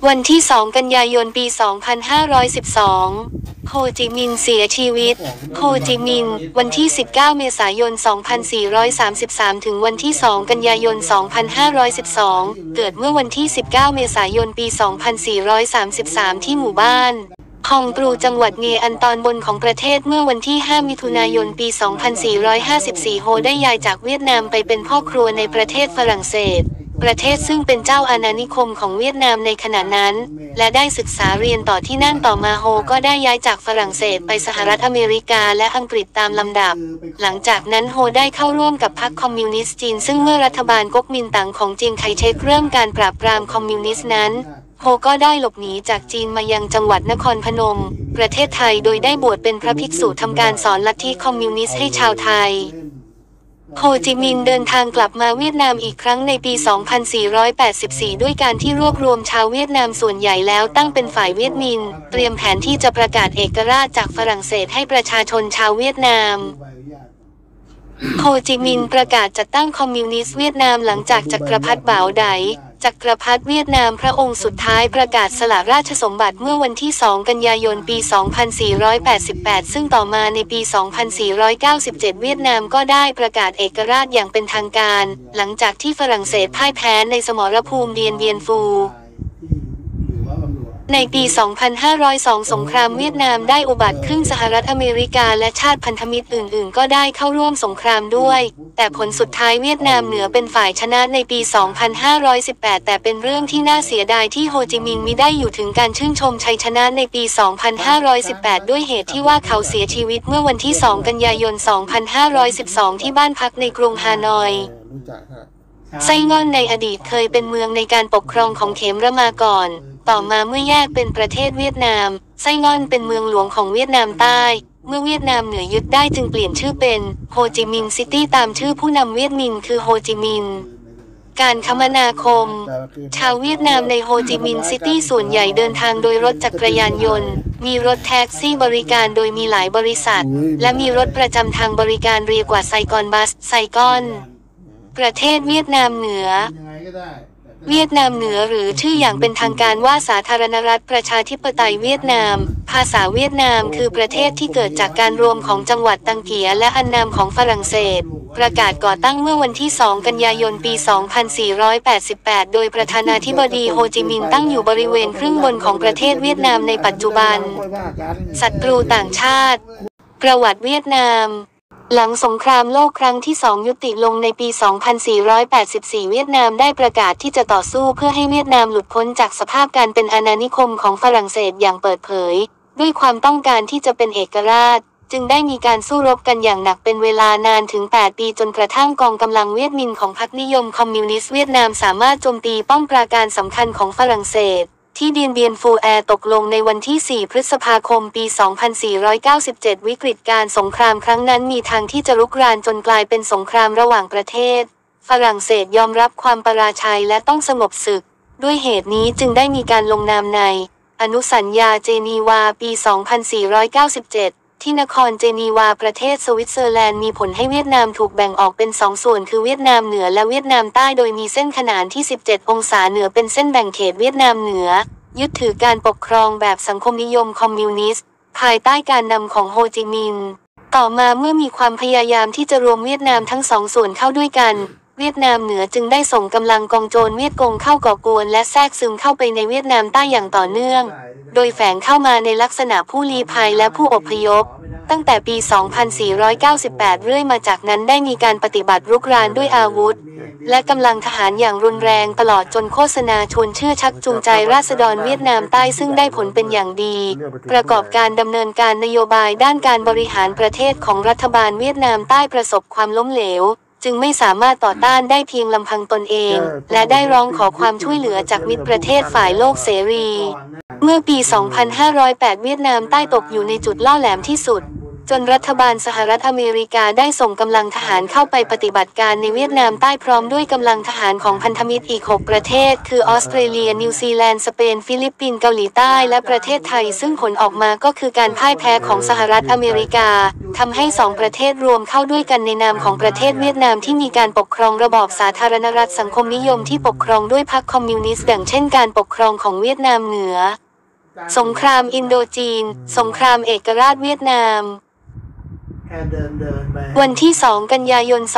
วันที่ 2 กันยายน ปี 2512 โฮจิมินห์เสียชีวิต โฮจิมินห์ วันที่ 19 เมษายน 2433 ถึงวันที่ 2 กันยายน 2512 เกิดเมื่อวันที่ 19 เมษายน ปี 2433 ที่หมู่บ้านฮองปรูจังหวัดเงอันตอนบนของประเทศเมื่อวันที่ 5 มิถุนายน ปี 2454 โฮได้ย้ายจากเวียดนามไปเป็นพ่อครัวในประเทศฝรั่งเศสประเทศซึ่งเป็นเจ้าอาณานิคมของเวียดนามในขณะนั้นและได้ศึกษาเรียนต่อที่นั่นต่อมาโฮก็ได้ย้ายจากฝรั่งเศสไปสหรัฐอเมริกาและอังกฤษตามลำดับหลังจากนั้นโฮได้เข้าร่วมกับพรรคคอมมิวนิสต์จีนซึ่งเมื่อรัฐบาลก๊กมินตั๋งของจีนไคเชกเริ่มการปราบปรามคอมมิวนิสต์นั้นโฮก็ได้หลบหนีจากจีนมายังจังหวัดนครพนมประเทศไทยโดยได้บวชเป็นพระภิกษุทำการสอนลัทธิคอมมิวนิสต์ให้ชาวไทยโฮจิมินห์เดินทางกลับมาเวียดนามอีกครั้งในปี 2484 ด้วยการที่รวบรวมชาวเวียดนามส่วนใหญ่แล้วตั้งเป็นฝ่ายเวียดมินเตรียมแผนที่จะประกาศเอกราชจากฝรั่งเศสให้ประชาชนชาวเวียดนามโฮจิมินห์ประกาศจัดตั้งคอมมิวนิสต์เวียดนามหลังจากจักรพรรดิบ่าวไดจักรพรรดิเวียดนามพระองค์สุดท้ายประกาศสละราชสมบัติเมื่อวันที่ 2 กันยายน ปี 2488 ซึ่งต่อมาในปี 2497 เวียดนามก็ได้ประกาศเอกราชอย่างเป็นทางการหลังจากที่ฝรั่งเศสพ่ายแพ้ในสมรภูมิเดียนเบียนฟูในปี 2502 สงครามเวียดนามได้อุบัติขึ้นสหรัฐอเมริกาและชาติพันธมิตรอื่นๆก็ได้เข้าร่วมสงครามด้วยแต่ผลสุดท้ายเวียดนามเหนือเป็นฝ่ายชนะในปี 2518 แต่เป็นเรื่องที่น่าเสียดายที่โฮจิมินห์มิได้อยู่ถึงการชื่นชมชัยชนะในปี 2518 ด้วยเหตุที่ว่าเขาเสียชีวิตเมื่อวันที่ 2 กันยายน 2512 ที่บ้านพักในกรุงฮานอยไส้ง่อนในอดีตเคยเป็นเมืองในการปกครองของเขมรมาก่อนต่อมาเมื่อแยกเป็นประเทศเวียดนามไส้ง่อนเป็นเมืองหลวงของเวียดนามใต้เมื่อเวียดนามเหนือยึดได้จึงเปลี่ยนชื่อเป็นโฮจิมินห์ซิตี้ตามชื่อผู้นำเวียดมินห์คือโฮจิมินห์การคมนาคมชาวเวียดนามในโฮจิมินห์ซิตี้ส่วนใหญ่เดินทางโดยรถจักรยานยนต์มีรถแท็กซี่บริการโดยมีหลายบริษัทและมีรถประจำทางบริการเรียกว่าไซกอนบัสไซกอนประเทศเวียดนามเหนือเวียดนามเหนือหรือชื่ออย่างเป็นทางการว่าสาธารณรัฐประชาธิปไตยเวียดนามภาษาเวียดนามคือประเทศที่เกิดจากการรวมของจังหวัดตังเกียและอันนามของฝรั่งเศสประกาศก่อตั้งเมื่อวันที่ 2 กันยายน ปี 2488 โดยประธานาธิบดีโฮจิมินห์ตั้งอยู่บริเวณครึ่งบนของประเทศเวียดนามในปัจจุบันศัตรูต่างชาติประวัติเวียดนามหลังสงครามโลกครั้งที่ 2 ยุติลงในปี 2484 เวียดนามได้ประกาศที่จะต่อสู้เพื่อให้เวียดนามหลุดพ้นจากสภาพการเป็นอาณานิคมของฝรั่งเศสอย่างเปิดเผยด้วยความต้องการที่จะเป็นเอกราชจึงได้มีการสู้รบกันอย่างหนักเป็นเวลานานถึง 8 ปีจนกระทั่งกองกำลังเวียดมินของพรรคนิยมคอมมิวนิสต์เวียดนามสามารถโจมตีป้อมปราการสำคัญของฝรั่งเศสที่เดียนเบียนฟูแอร์ตกลงในวันที่ 4 พฤษภาคม ปี 2497 วิกฤตการสงครามครั้งนั้นมีทางที่จะรุกรานจนกลายเป็นสงครามระหว่างประเทศฝรั่งเศสยอมรับความปราชัยและต้องสงบศึกด้วยเหตุนี้จึงได้มีการลงนามในอนุสัญญาเจนีวาปี 2497 ที่นครเจนีวาประเทศสวิตเซอร์แลนด์มีผลให้เวียดนามถูกแบ่งออกเป็น2 ส่วนคือเวียดนามเหนือและเวียดนามใต้โดยมีเส้นขนานที่ 17 องศาเหนือเป็นเส้นแบ่งเขตเวียดนามเหนือยึดถือการปกครองแบบสังคมนิยมคอมมิวนิสต์ภายใต้การนำของโฮจิมินห์ต่อมาเมื่อมีความพยายามที่จะรวมเวียดนามทั้ง2 ส่วนเข้าด้วยกันเวียดนามเหนือจึงได้ส่งกำลังกองโจรเวียดกงเข้าก่อกวนและแทรกซึมเข้าไปในเวียดนามใต้อย่างต่อเนื่องโดยแฝงเข้ามาในลักษณะผู้ลี้ภัยและผู้อพยพตั้งแต่ปี 2498 เรื่อยมาจากนั้นได้มีการปฏิบัติรุกรานด้วยอาวุธและกำลังทหารอย่างรุนแรงตลอดจนโฆษณาชวนเชื่อชักจูงใจราษฎรเวียดนามใต้ซึ่งได้ผลเป็นอย่างดีประกอบการดำเนินการนโยบายด้านการบริหารประเทศของรัฐบาลเวียดนามใต้ประสบความล้มเหลวจึงไม่สามารถต่อต้านได้เพียงลำพังตนเองและได้ร้องขอความช่วยเหลือจากมิตรประเทศฝ่ายโลกเสรีเมื่อปี 2508 เวียดนามใต้ตกอยู่ในจุดล่อแหลมที่สุดจนรัฐบาลสหรัฐอเมริกาได้ส่งกำลังทหารเข้าไปปฏิบัติการในเวียดนามใต้พร้อมด้วยกำลังทหารของพันธมิตรอีก 6 ประเทศคือออสเตรเลียนิวซีแลนด์สเปนฟิลิปปินส์เกาหลีใต้และประเทศไทยซึ่งผลออกมาก็คือการพ่ายแพ้ของสหรัฐอเมริกาทำให้2 ประเทศรวมเข้าด้วยกันในนามของประเทศเวียดนามที่มีการปกครองระบอบสาธารณรัฐสังคมนิยมที่ปกครองด้วยพรรคคอมมิวนิสต์ดังเช่นการปกครองของเวียดนามเหนือสงครามอินโดจีนสงครามเอกราชเวียดนามวันที่ 2 กันยายน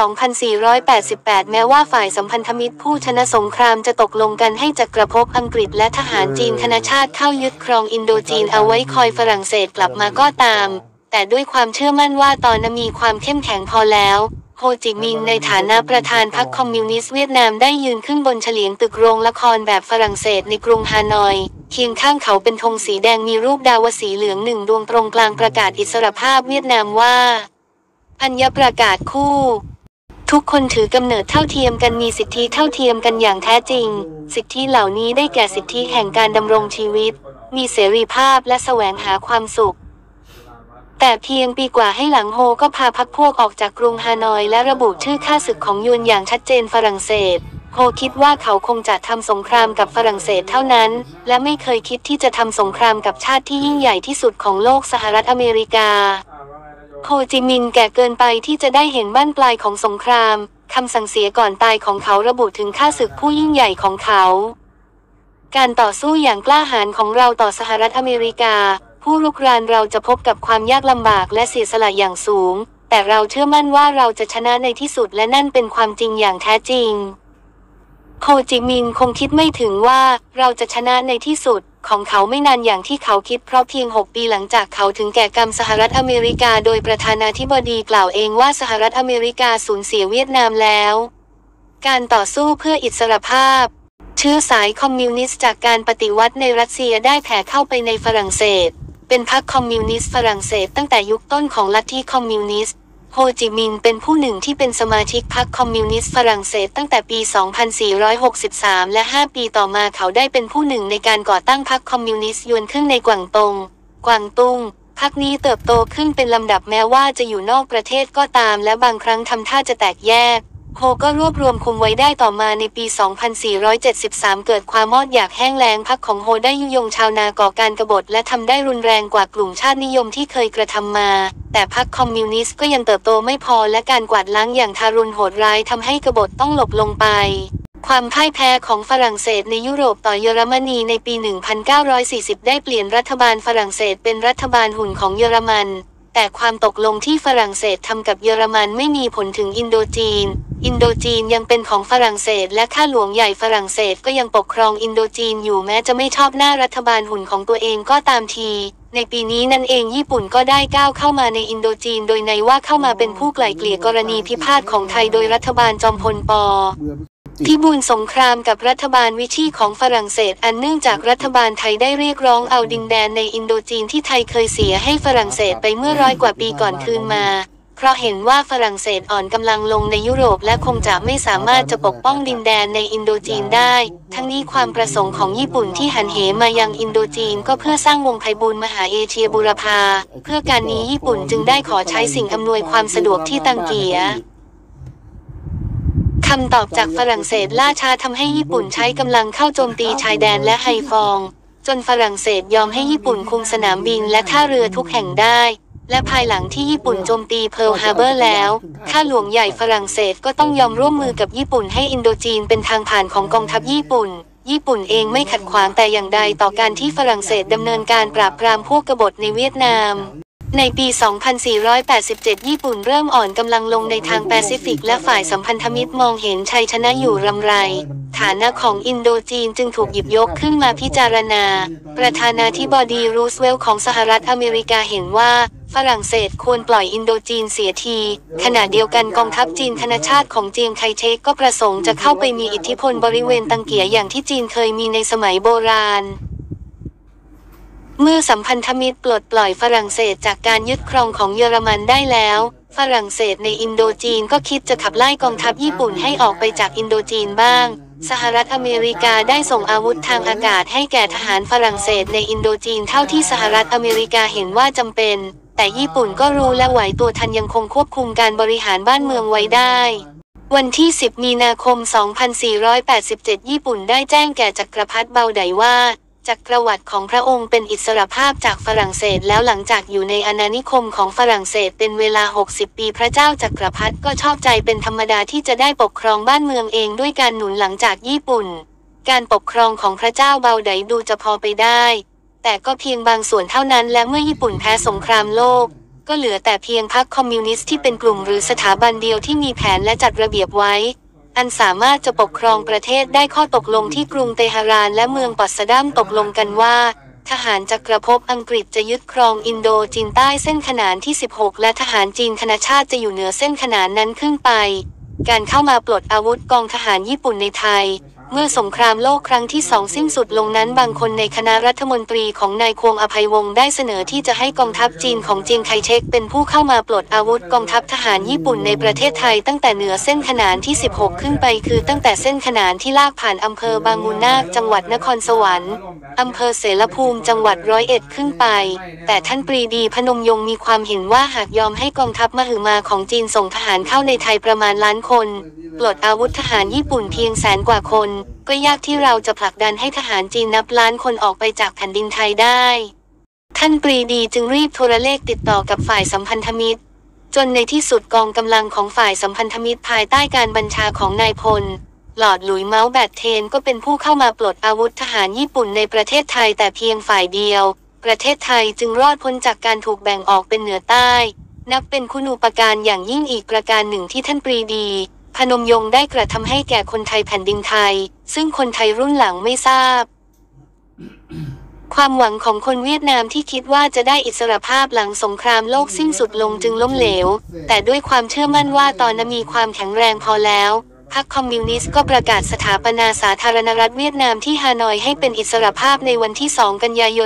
2488 แม้ว่าฝ่ายสัมพันธมิตรผู้ชนะสงครามจะตกลงกันให้จักรภพอังกฤษและทหารจีนคณะชาติเข้ายึดครองอินโดจีนเอาไว้คอยฝรั่งเศสกลับมาก็ตามแต่ด้วยความเชื่อมั่นว่าตอนนั้นมีความเข้มแข็งพอแล้วโฮจิมินห์ในฐานะประธานพรรคคอมมิวนิสต์เวียดนามได้ยืนขึ้นบนเฉลียงตึกโรงละครแบบฝรั่งเศสในกรุงฮานอยเคียงข้างเขาเป็นธงสีแดงมีรูปดาวสีเหลืองหนึ่งดวงตรงกลางประกาศอิสรภาพเวียดนามว่าอัญญประกาศคู่ทุกคนถือกำเนิดเท่าเทียมกันมีสิทธิเท่าเทียมกันอย่างแท้จริงสิทธิเหล่านี้ได้แก่สิทธิแห่งการดำรงชีวิตมีเสรีภาพและแสวงหาความสุขแต่เพียงปีกว่าให้หลังโฮก็พาพรรคพวกออกจากกรุงฮานอยและระบุชื่อข้าศึกของยวนอย่างชัดเจนฝรั่งเศสโฮคิดว่าเขาคงจะทำสงครามกับฝรั่งเศสเท่านั้นและไม่เคยคิดที่จะทำสงครามกับชาติที่ยิ่งใหญ่ที่สุดของโลกสหรัฐอเมริกาโฮจิมินห์แก่เกินไปที่จะได้เห็นบั้นปลายของสงครามคำสั่งเสียก่อนตายของเขาระบุถึงข้าศึกผู้ยิ่งใหญ่ของเขาการต่อสู้อย่างกล้าหาญของเราต่อสหรัฐอเมริกาผู้รุกรานเราจะพบกับความยากลำบากและเสียสละอย่างสูงแต่เราเชื่อมั่นว่าเราจะชนะในที่สุดและนั่นเป็นความจริงอย่างแท้จริงโฮจิมินห์คงคิดไม่ถึงว่าเราจะชนะในที่สุดของเขาไม่นานอย่างที่เขาคิดเพราะเพียง6 ปีหลังจากเขาถึงแก่กรรมสหรัฐอเมริกาโดยประธานาธิบดีกล่าวเองว่าสหรัฐอเมริกาสูญเสียเวียดนามแล้วการต่อสู้เพื่ออิสรภาพเชื้อสายคอมมิวนิสต์จากการปฏิวัติในรัสเซียได้แผ่เข้าไปในฝรั่งเศสเป็นพรรคคอมมิวนิสต์ฝรั่งเศสตั้งแต่ยุคต้นของลัทธิคอมมิวนิสต์โฮจิมินห์เป็นผู้หนึ่งที่เป็นสมาชิกพรรคคอมมิวนิสต์ฝรั่งเศสตั้งแต่ปี 2463 และ 5 ปีต่อมาเขาได้เป็นผู้หนึ่งในการก่อตั้งพรรคคอมมิวนิสต์ยวนขึ้นในกวางตุงพรรคนี้เติบโตขึ้นเป็นลำดับแม้ว่าจะอยู่นอกประเทศก็ตามและบางครั้งทำท่าจะแตกแยกโฮก็รวบรวมคุมไว้ได้ต่อมาในปี 2473 เกิดความมอดอยากแห้งแล้งพรรคของโฮได้ยุยงชาวนาก่อการกบฏและทำได้รุนแรงกว่ากลุ่มชาตินิยมที่เคยกระทำมาแต่พรรคคอมมิวนิสต์ก็ยังเติบโตไม่พอและการกวาดล้างอย่างทารุณโหดร้ายทำให้กบฏต้องหลบลงไปความพ่ายแพ้ของฝรั่งเศสในยุโรปต่อเยอรมนีในปี 1940 ได้เปลี่ยนรัฐบาลฝรั่งเศสเป็นรัฐบาลหุ่นของเยอรมันแต่ความตกลงที่ฝรั่งเศสทำกับเยอรมันไม่มีผลถึงอินโดจีนยังเป็นของฝรั่งเศสและข้าหลวงใหญ่ฝรั่งเศสก็ยังปกครองอินโดจีนอยู่แม้จะไม่ชอบหน้ารัฐบาลหุ่นของตัวเองก็ตามทีในปีนี้นั่นเองญี่ปุ่นก็ได้ก้าวเข้ามาในอินโดจีนโดยในว่าเข้ามาเป็นผู้ไกล่เกลี่ยกรณีพิพาทของไทยโดยรัฐบาลจอมพลป.พิบูลสงครามกับรัฐบาลวิชีของฝรั่งเศสอันเนื่องจากรัฐบาลไทยได้เรียกร้องเอาดินแดนในอินโดจีนที่ไทยเคยเสียให้ฝรั่งเศสไปเมื่อ100 กว่าปีก่อนคืนมาเพราะเห็นว่าฝรั่งเศสอ่อนกำลังลงในยุโรปและคงจะไม่สามารถจะปกป้องดินแดนในอินโดจีนได้ทั้งนี้ความประสงค์ของญี่ปุ่นที่หันเหมายังอินโดจีนก็เพื่อสร้างวงไพบูลย์มหาเอเชียบูรพาเพื่อการนี้ญี่ปุ่นจึงได้ขอใช้สิ่งอำนวยความสะดวกที่ตังเกียคำตอบจากฝรั่งเศสล่าช้าทำให้ญี่ปุ่นใช้กำลังเข้าโจมตีชายแดนและไฮฟองจนฝรั่งเศสยอมให้ญี่ปุ่นคุมสนามบินและท่าเรือทุกแห่งได้และภายหลังที่ญี่ปุ่นโจมตีเพิร์ลฮาร์เบอร์แล้วข้าหลวงใหญ่ฝรั่งเศสก็ต้องยอมร่วมมือกับญี่ปุ่นให้อินโดจีนเป็นทางผ่านของกองทัพญี่ปุ่นเองไม่ขัดขวางแต่อย่างใดต่อการที่ฝรั่งเศสดำเนินการปราบปรามพวกกบฏในเวียดนามในปี 2487 ญี่ปุ่นเริ่มอ่อนกำลังลงในทางแปซิฟิกและฝ่ายสัมพันธมิตรมองเห็นชัยชนะอยู่รำไรฐานะของอินโดจีนจึงถูกหยิบยกขึ้นมาพิจารณาประธานาธิบดีรูสเวลต์ของสหรัฐอเมริกาเห็นว่าฝรั่งเศสควรปล่อยอินโดจีนเสียทีขณะเดียวกันกองทัพจีนคณะชาติของเจียงไคเชกก็ประสงค์จะเข้าไปมีอิทธิพลบริเวณตังเกียอย่างที่จีนเคยมีในสมัยโบราณเมื่อสัมพันธมิตรปลดปล่อยฝรั่งเศสจากการยึดครองของเยอรมันได้แล้วฝรั่งเศสในอินโดจีนก็คิดจะขับไล่กองทัพญี่ปุ่นให้ออกไปจากอินโดจีนบ้างสหรัฐอเมริกาได้ส่งอาวุธทางอากาศให้แก่ทหารฝรั่งเศสในอินโดจีนเท่าที่สหรัฐอเมริกาเห็นว่าจำเป็นแต่ญี่ปุ่นก็รู้และไหวตัวทันยังคงควบคุมการบริหารบ้านเมืองไว้ได้วันที่ 10 มีนาคม 2487 ญี่ปุ่นได้แจ้งแก่จักรพรรดิเบาไดว่าจักรวรรดิของพระองค์เป็นอิสรภาพจากฝรั่งเศสแล้วหลังจากอยู่ในอาณานิคมของฝรั่งเศสเป็นเวลา 60 ปีพระเจ้าจักรพรรดิก็ชอบใจเป็นธรรมดาที่จะได้ปกครองบ้านเมืองเองด้วยการหนุนหลังจากญี่ปุ่นการปกครองของพระเจ้าเบาไดดูจะพอไปได้แต่ก็เพียงบางส่วนเท่านั้นและเมื่อญี่ปุ่นแพ้สงครามโลกก็เหลือแต่เพียงพรรคคอมมิวนิสต์ที่เป็นกลุ่มหรือสถาบันเดียวที่มีแผนและจัดระเบียบไว้อันสามารถจะปกครองประเทศได้ข้อตกลงที่กรุงเตหะรานและเมืองปอตสดัมตกลงกันว่าทหารจักรภพอังกฤษจะยึดครองอินโดจีนใต้เส้นขนานที่ 16 และทหารจีนคณชาติจะอยู่เหนือเส้นขนานนั้นขึ้นไปการเข้ามาปลดอาวุธกองทหารญี่ปุ่นในไทยเมื่อสงครามโลกครั้งที่2สิ้นสุดลงนั้นบางคนในคณะรัฐมนตรีของนายควงอภัยวงศ์ได้เสนอที่จะให้กองทัพจีนของเจียงไคเชกเป็นผู้เข้ามาปลดอาวุธกองทัพทหารญี่ปุ่นในประเทศไทยตั้งแต่เหนือเส้นขนานที่ 16 ขึ้นไปคือตั้งแต่เส้นขนานที่ลากผ่านอำเภอบางมูลนาคจังหวัดนครสวรรค์อำเภอเสรภูมิจังหวัด101ขึ้นไปแต่ท่านปรีดีพนมยงค์มีความเห็นว่าหากยอมให้กองทัพมหึมาของจีนส่งทหารเข้าในไทยประมาณล้านคนปลดอาวุธทหารญี่ปุ่นเพียงแสนกว่าคนก็ยากที่เราจะผลักดันให้ทหารจีนนับล้านคนออกไปจากแผ่นดินไทยได้ท่านปรีดีจึงรีบโทรเลขติดต่อกับฝ่ายสัมพันธมิตรจนในที่สุดกองกำลังของฝ่ายสัมพันธมิตรภายใต้การบัญชาของนายพลหลอร์ดหลุยส์เมาท์แบตเทนก็เป็นผู้เข้ามาปลดอาวุธทหารญี่ปุ่นในประเทศไทยแต่เพียงฝ่ายเดียวประเทศไทยจึงรอดพ้นจากการถูกแบ่งออกเป็นเหนือใต้นับเป็นคุณูปการอย่างยิ่งอีกประการหนึ่งที่ท่านปรีดีพนมยงค์ได้กระทำให้แก่คนไทยแผ่นดินไทยซึ่งคนไทยรุ่นหลังไม่ทราบความหวังของคนเวียดนามที่คิดว่าจะได้อิสรภาพหลังสงครามโลกสิ้นสุดลงจึงล้มเหลวแต่ด้วยความเชื่อมั่นว่าตอนนั้นมีความแข็งแรงพอแล้วพรรคคอมมิวนิสต์ก็ประกาศสถาปนาสาธารณรัฐเวียดนามที่ฮานอยให้เป็นอิสรภาพในวันที่ 2 กันยายน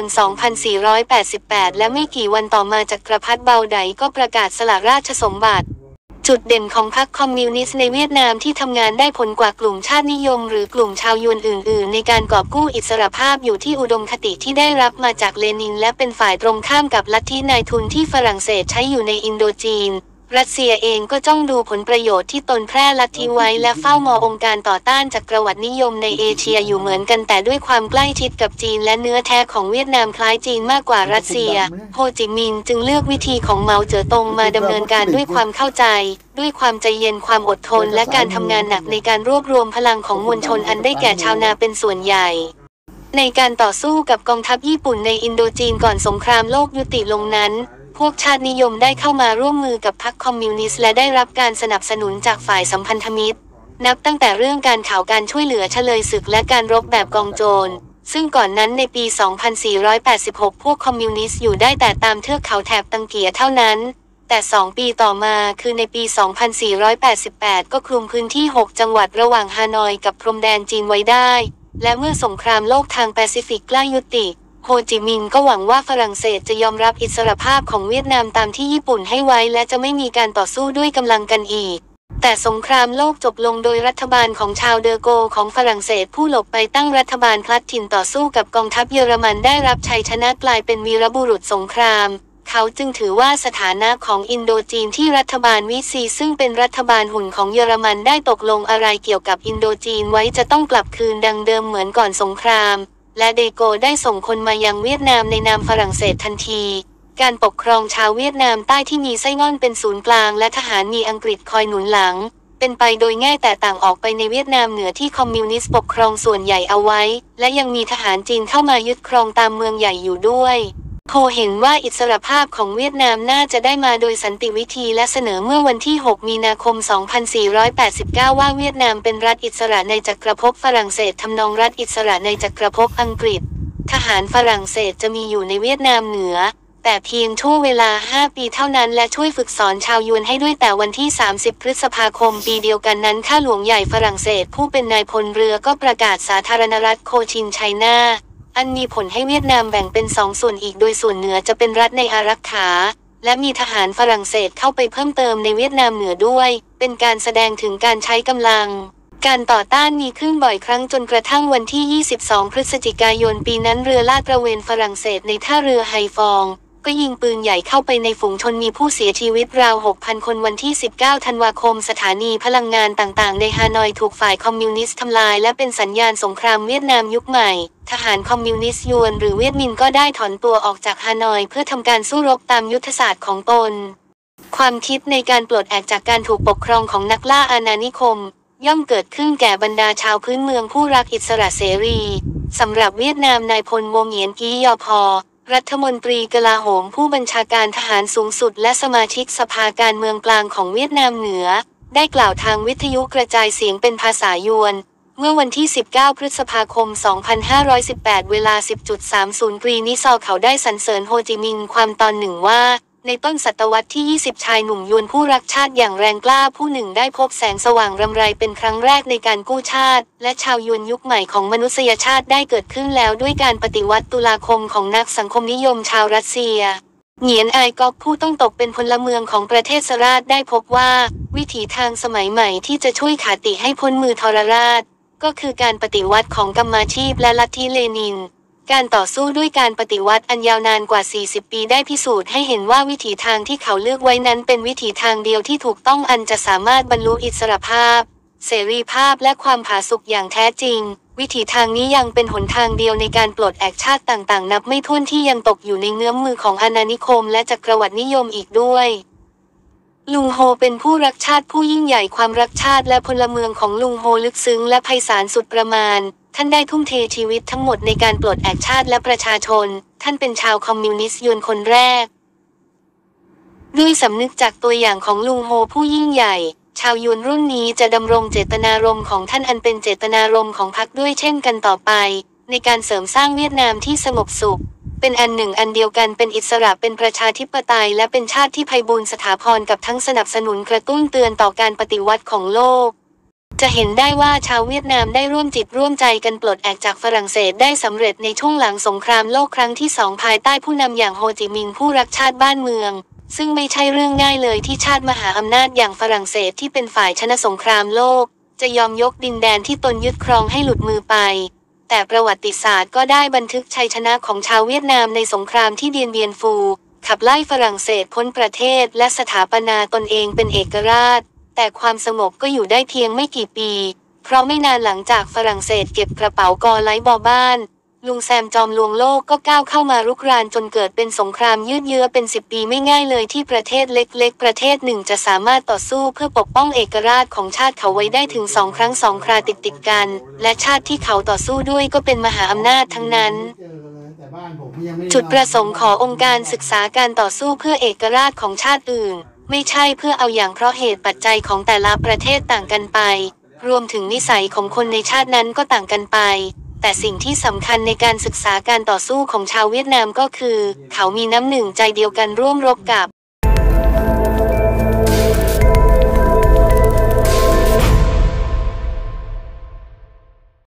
2488 และไม่กี่วันต่อมาจักรพรรดิเบาไดก็ประกาศสละราชสมบัติจุดเด่นของพรรคคอมมิวนิสต์ในเวียดนามที่ทำงานได้ผลกว่ากลุ่มชาตินิยมหรือกลุ่มชาวยวนอื่นๆในการกอบกู้อิสรภาพอยู่ที่อุดมคติที่ได้รับมาจากเลนินและเป็นฝ่ายตรงข้ามกับลัทธินายทุนที่ฝรั่งเศสใช้อยู่ในอินโดจีนรัสเซียเองก็จ้องดูผลประโยชน์ที่ตนแพร่ลัทธิไว้และเฝ้ามององค์การต่อต้านจักรวรรดินิยมในเอเชียอยู่เหมือนกันแต่ด้วยความใกล้ชิดกับจีนและเนื้อแท้ของเวียดนามคล้ายจีนมากกว่ารัสเซียโฮจิมินห์จึงเลือกวิธีของเหมาเจ๋อตงมาดำเนินการด้วยความเข้าใจด้วยความใจเย็นความอดทนและการทำงานหนักในการรวบรวมพลังของมวลชนอันได้แก่ชาวนาเป็นส่วนใหญ่ในการต่อสู้กับกองทัพญี่ปุ่นในอินโดจีนก่อนสงครามโลกยุติลงนั้นพวกชาตินิยมได้เข้ามาร่วมมือกับพรรคคอมมิวนิสต์และได้รับการสนับสนุนจากฝ่ายสัมพันธมิตรนับตั้งแต่เรื่องการข่าวการช่วยเหลือเฉลยศึกและการรบแบบกองโจรซึ่งก่อนนั้นในปี 2486 พวกคอมมิวนิสต์อยู่ได้แต่ตามเทือกเขาแถบตังเกียเท่านั้นแต่2 ปีต่อมาคือในปี 2488 ก็คลุมพื้นที่ 6 จังหวัดระหว่างฮานอยกับพรมแดนจีนไว้ได้และเมื่อสงครามโลกทางแปซิฟิกใกล้ยุติโฮจิมินห์ก็หวังว่าฝรั่งเศสจะยอมรับอิสรภาพของเวียดนามตามที่ญี่ปุ่นให้ไว้และจะไม่มีการต่อสู้ด้วยกำลังกันอีกแต่สงครามโลกจบลงโดยรัฐบาลของชาวเดอโกของฝรั่งเศสผู้หลบไปตั้งรัฐบาลพลัดถิ่นต่อสู้กับกองทัพเยอรมันได้รับชัยชนะกลายเป็นวีรบุรุษสงครามเขาจึงถือว่าสถานะของอินโดจีนที่รัฐบาลวิซีซึ่งเป็นรัฐบาลหุ่นของเยอรมันได้ตกลงอะไรเกี่ยวกับอินโดจีนไว้จะต้องกลับคืนดังเดิมเหมือนก่อนสงครามและเดโกได้ส่งคนมายังเวียดนามในนามฝรั่งเศสทันทีการปกครองชาวเวียดนามใต้ที่มีไส้ง่อนเป็นศูนย์กลางและทหารมีอังกฤษคอยหนุนหลังเป็นไปโดยง่ายแต่ต่างออกไปในเวียดนามเหนือที่คอมมิวนิสต์ปกครองส่วนใหญ่เอาไว้และยังมีทหารจีนเข้ามายึดครองตามเมืองใหญ่อยู่ด้วยโคเห็นว่าอิสรภาพของเวียดนามน่าจะได้มาโดยสันติวิธีและเสนอเมื่อวันที่ 6 มีนาคม 2489 ว่าเวียดนามเป็นรัฐอิสระในจักรภพฝรั่งเศสทำนองรัฐอิสระในจักรภพอังกฤษทหารฝรั่งเศสจะมีอยู่ในเวียดนามเหนือแต่เพียงช่วงเวลา 5 ปีเท่านั้นและช่วยฝึกสอนชาวยวนให้ด้วยแต่วันที่ 30 พฤษภาคมปีเดียวกันนั้นข้าหลวงใหญ่ฝรั่งเศสผู้เป็นนายพลเรือก็ประกาศสาธารณรัฐโคชินไชน่าอันมีผลให้เวียดนามแบ่งเป็น2 ส่วนอีกโดยส่วนเหนือจะเป็นรัฐในอารักขาและมีทหารฝรั่งเศสเข้าไปเพิ่มเติมในเวียดนามเหนือด้วยเป็นการแสดงถึงการใช้กำลังการต่อต้านมีขึ้นบ่อยครั้งจนกระทั่งวันที่ 22 พฤศจิกายนปีนั้นเรือลาดตระเวนฝรั่งเศสในท่าเรือไฮฟองก็ยิงปืนใหญ่เข้าไปในฝูงชนมีผู้เสียชีวิตราว 6,000 คนวันที่ 19 ธันวาคมสถานีพลังงานต่างๆในฮานอยถูกฝ่ายคอมมิวนิสต์ทำลายและเป็นสัญญาณสงครามเวียดนามยุคใหม่ทหารคอมมิวนิสต์ยวนหรือเวียดมินก็ได้ถอนตัวออกจากฮานอยเพื่อทำการสู้รบตามยุทธศาสตร์ของตนความคิดในการปลดแอกจากการถูกปกครองของนักล่าอาณานิคมย่อมเกิดขึ้นแก่บรรดาชาวพื้นเมืองผู้รักอิสระเสรีสำหรับเวียดนามนายพลวงเหยียนกี้ยอพอรัฐมนตรีกลาโหมผู้บัญชาการทหารสูงสุดและสมาชิกสภาการเมืองกลางของเวียดนามเหนือได้กล่าวทางวิทยุกระจายเสียงเป็นภาษายวนเมื่อวันที่ 19 พฤษภาคม 2518 เวลา 10.30 กรีนิซอเขาได้สรรเสริญโฮจิมินห์ความตอนหนึ่งว่าในต้นศตวรรษที่ 20 ชายหนุ่มยวนผู้รักชาติอย่างแรงกล้าผู้หนึ่งได้พบแสงสว่างรำไรเป็นครั้งแรกในการกู้ชาติและชาวยวนยุคใหม่ของมนุษยชาติได้เกิดขึ้นแล้วด้วยการปฏิวัติตุลาคมของนักสังคมนิยมชาวรัสเซียเหงียนไอก๊อกผู้ต้องตกเป็นพลเมืองของประเทศสราชได้พบว่าวิถีทางสมัยใหม่ที่จะช่วยขาติให้พ้นมือทรราชก็คือการปฏิวัติของกรรมาชีพและลัทธิเลนินการต่อสู้ด้วยการปฏิวัติอันยาวนานกว่า 40 ปีได้พิสูจน์ให้เห็นว่าวิถีทางที่เขาเลือกไว้นั้นเป็นวิถีทางเดียวที่ถูกต้องอันจะสามารถบรรลุอิสรภาพเสรีภาพและความผาสุกอย่างแท้จริงวิถีทางนี้ยังเป็นหนทางเดียวในการปลดแอกชาติต่างๆนับไม่ถ้วนที่ยังตกอยู่ในเงื้อมมือของอาณานิคมและจักรวรรดินิยมอีกด้วยลุงโฮเป็นผู้รักชาติผู้ยิ่งใหญ่ความรักชาติและพลเมืองของลุงโฮลึกซึ้งและไพศาลสุดประมาณท่านได้ทุ่มเทชีวิตทั้งหมดในการปลดแอกชาติและประชาชนท่านเป็นชาวคอมมิวนิสต์ยวนคนแรกด้วยสำนึกจากตัวอย่างของลุงโฮผู้ยิ่งใหญ่ชาวยวนรุ่นนี้จะดำรงเจตนารมณ์ของท่านอันเป็นเจตนารมณ์ของพรรคด้วยเช่นกันต่อไปในการเสริมสร้างเวียดนามที่สงบสุขเป็นอันหนึ่งอันเดียวกันเป็นอิสระเป็นประชาธิปไตยและเป็นชาติที่ไพบูลย์สถาพรกับทั้งสนับสนุนกระตุ้นเตือนต่อการปฏิวัติของโลกจะเห็นได้ว่าชาวเวียดนามได้ร่วมจิตร่วมใจกันปลดแอกจากฝรั่งเศสได้สำเร็จในช่วงหลังสงครามโลกครั้งที่2ภายใต้ผู้นำอย่างโฮจิมินห์ผู้รักชาติบ้านเมืองซึ่งไม่ใช่เรื่องง่ายเลยที่ชาติมหาอำนาจอย่างฝรั่งเศสที่เป็นฝ่ายชนะสงครามโลกจะยอมยกดินแดนที่ตนยึดครองให้หลุดมือไปแต่ประวัติศาสตร์ก็ได้บันทึกชัยชนะของชาวเวียดนามในสงครามที่เดียนเบียนฟูขับไล่ฝรั่งเศสพ้นประเทศและสถาปนาตนเองเป็นเอกราชแต่ความสงบก็อยู่ได้เพียงไม่กี่ปีเพราะไม่นานหลังจากฝรั่งเศสเก็บกระเป๋ากอไลบอบ้านลุงแซมจอมลวงโลกก็ก้าวเข้ามารุกรานจนเกิดเป็นสงครามยืดเยื้อเป็น10 ปีไม่ง่ายเลยที่ประเทศเล็กๆประเทศหนึ่งจะสามารถต่อสู้เพื่อปกป้องเอกราชของชาติเขาไว้ได้ถึง2 ครั้ง2 คราติดกันและชาติที่เขาต่อสู้ด้วยก็เป็นมหาอำนาจทั้งนั้นจุดประสงค์ขององค์การศึกษาการต่อสู้เพื่อเอกราชของชาติอื่นไม่ใช่เพื่อเอาอย่างเพราะเหตุปัจจัยของแต่ละประเทศต่างกันไปรวมถึงนิสัยของคนในชาตินั้นก็ต่างกันไปแต่สิ่งที่สำคัญในการศึกษาการต่อสู้ของชาวเวียดนามก็คือเขามีน้ำหนึ่งใจเดียวกันร่วมรบกับ